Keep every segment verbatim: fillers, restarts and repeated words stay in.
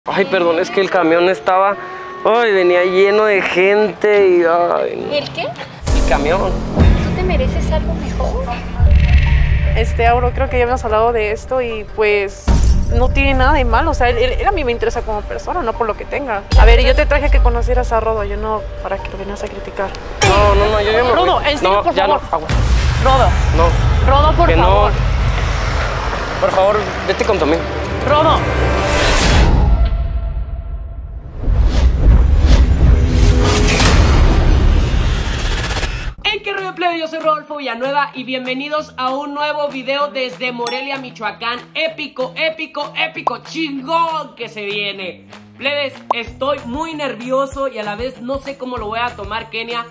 Ay, perdón, es que el camión estaba... Ay, venía lleno de gente y... Ay, no. ¿El qué? El camión. ¿Tú te mereces algo mejor? Este, Auro, creo que ya habíamos hablado de esto y pues no tiene nada de malo. O sea, él, él a mí me interesa como persona, no por lo que tenga. A ver, yo te traje que conocieras a Rodo, yo no para que lo vengas a criticar. No, no, no, yo ya me Rodo, voy. en serio, no, por ya favor. No, agua. Rodo. No. Rodo, por que favor. No. Por favor, vete con tu amigo. Rodo. Hey, qué rollo, plebe, yo soy Rodolfo Villanueva y bienvenidos a un nuevo video desde Morelia, Michoacán. Épico, épico, épico, chingón que se viene. Plebes, estoy muy nervioso y a la vez no sé cómo lo voy a tomar, Kenia.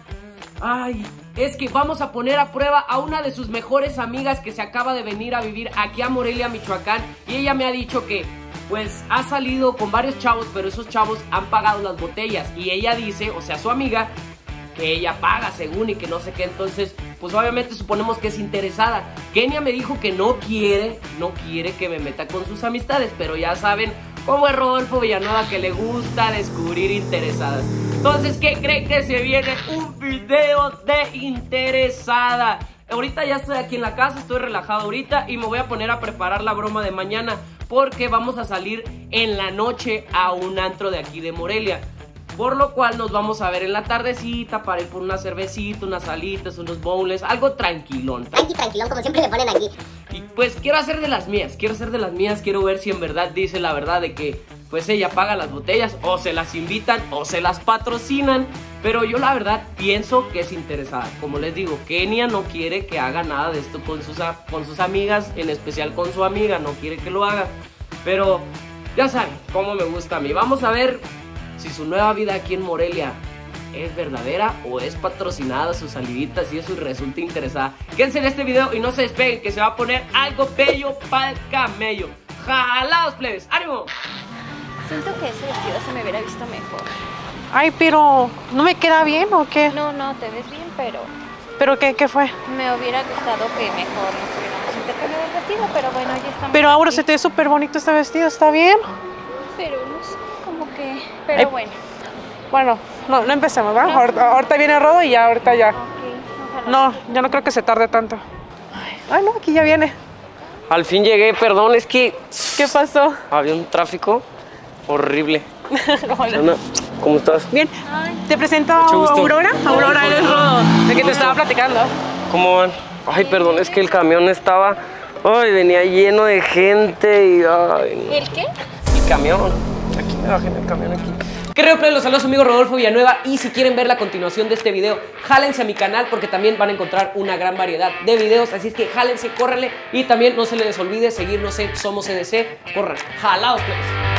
Ay, es que vamos a poner a prueba a una de sus mejores amigas que se acaba de venir a vivir aquí a Morelia, Michoacán. Y ella me ha dicho que, pues, ha salido con varios chavos, pero esos chavos han pagado las botellas. Y ella dice, o sea, su amiga, que ella paga según y que no sé qué. Entonces, pues obviamente suponemos que es interesada. Kenia me dijo que no quiere, no quiere que me meta con sus amistades, pero ya saben cómo es Rodolfo Villanueva, que le gusta descubrir interesadas. Entonces, ¿qué creen que se viene? Un video de interesada. Ahorita ya estoy aquí en la casa, estoy relajado ahorita y me voy a poner a preparar la broma de mañana, porque vamos a salir en la noche a un antro de aquí de Morelia. Por lo cual nos vamos a ver en la tardecita para ir por una cervecita, unas salitas, unos bowls, algo tranquilón. Tranqui, tranquilón, como siempre le ponen aquí. Y pues quiero hacer de las mías, quiero hacer de las mías, quiero ver si en verdad dice la verdad de que pues ella paga las botellas, o se las invitan, o se las patrocinan. Pero yo la verdad pienso que es interesada. Como les digo, Kenia no quiere que haga nada de esto con sus, con sus amigas, en especial con su amiga, no quiere que lo haga. Pero ya saben cómo me gusta a mí. Vamos a ver si su nueva vida aquí en Morelia es verdadera o es patrocinada, sus saliditas, y eso resulta interesada. Quédense en este video y no se despeguen, que se va a poner algo bello para el camello. ¡Jalados, plebes! ¡Ánimo! Siento que ese vestido se me hubiera visto mejor. Ay, pero ¿no me queda bien o qué? No, no, te ves bien, pero ¿Pero qué, qué fue? me hubiera gustado que mejor nos hubiéramos intercambiado el vestido, pero bueno, ya estamos. Pero Auro, aquí. se te ve súper bonito este vestido, ¿está bien? Pero no sé, como que... Pero Ay, bueno. Bueno, no, no empecemos, ¿va? No. Ahorita, ahorita viene Rodo y ya, ahorita ya. Ok, ojalá. No, yo no creo que se tarde tanto. Ay, no, aquí ya viene. Al fin llegué, perdón, es que... ¿Qué pasó? Había un tráfico horrible. Hola. Ana, ¿cómo estás? Bien, Ay, te presento a Mucho gusto. Aurora. Aurora, eres Rodo, de que te estaba platicando. ¿Cómo van? Ay, perdón, es que el camión estaba... Ay, venía lleno de gente y... Ay, no. ¿el qué? El camión. Aquí me bajé en el camión aquí. ¿Qué rollo, plebes? Los saludos, su amigo Rodolfo Villanueva. Y si quieren ver la continuación de este video, jálense a mi canal, porque también van a encontrar una gran variedad de videos. Así es que jálense, córranle. Y también no se les olvide seguirnos en Somos C D C. Corran, jalados, plebes.